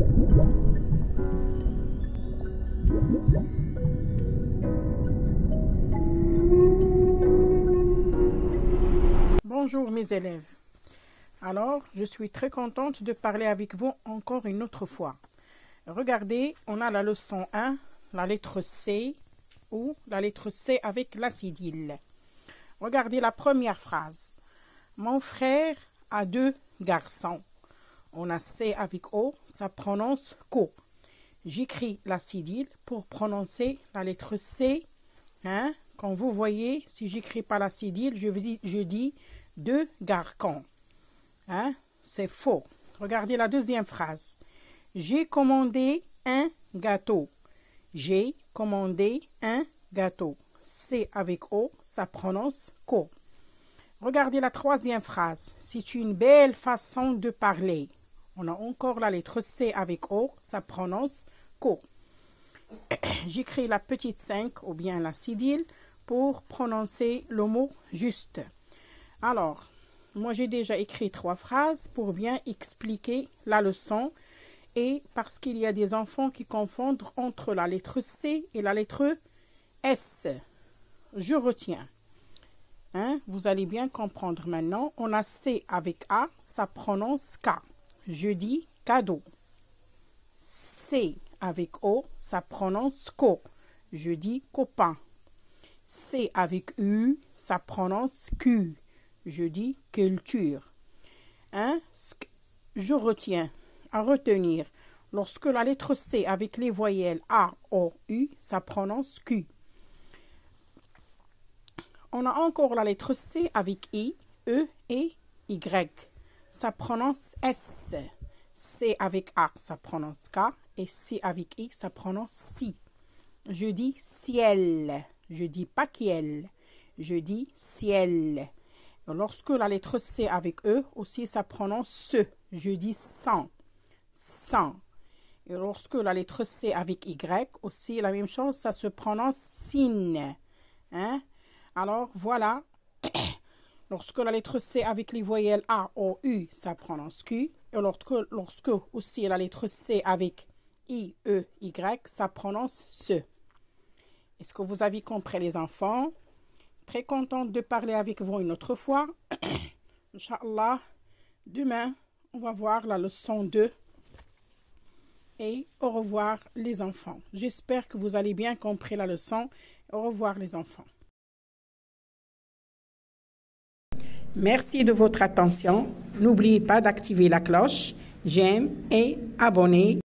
Bonjour mes élèves. Alors, je suis très contente de parler avec vous encore une autre fois. Regardez, on a la leçon 1, la lettre C ou la lettre C avec la cédille. Regardez la première phrase. Mon frère a 2 garçons. On a C avec O, ça prononce co. J'écris la cédille pour prononcer la lettre C. Quand vous voyez, si j'écris pas la cédille, je dis 2 garçons. C'est faux. Regardez la deuxième phrase. J'ai commandé un gâteau. J'ai commandé un gâteau. C avec O, ça prononce co. Regardez la troisième phrase. C'est une belle façon de parler. On a encore la lettre C avec O, ça prononce co. J'écris la petite 5 ou bien la cédille pour prononcer le mot juste. Alors, moi j'ai déjà écrit 3 phrases pour bien expliquer la leçon et parce qu'il y a des enfants qui confondent entre la lettre C et la lettre S. Je retiens. Vous allez bien comprendre maintenant. On a C avec A, ça prononce K. Je dis cadeau. C avec O, ça prononce co. Je dis copain. C avec U, ça prononce Q. Je dis culture. Je retiens, à retenir, lorsque la lettre C avec les voyelles A, O, U, ça prononce Q. On a encore la lettre C avec I, E et Y. Ça prononce S. C avec A, ça prononce K. Et C avec I, ça prononce si. Je dis ciel. Je dis pas kiel. Je dis ciel. Lorsque la lettre C avec E, aussi ça prononce se. Je dis sang. Sang. Et lorsque la lettre C avec Y, aussi la même chose, ça se prononce sin. Alors voilà. Lorsque la lettre C avec les voyelles A, O, U, ça prononce Q. Et lorsque aussi la lettre C avec I, E, Y, ça prononce se. Est-ce que vous avez compris les enfants? Très contente de parler avec vous une autre fois. Inch'Allah, demain, on va voir la leçon 2. Et au revoir les enfants. J'espère que vous allez bien compris la leçon. Au revoir les enfants. Merci de votre attention. N'oubliez pas d'activer la cloche, j'aime et abonner.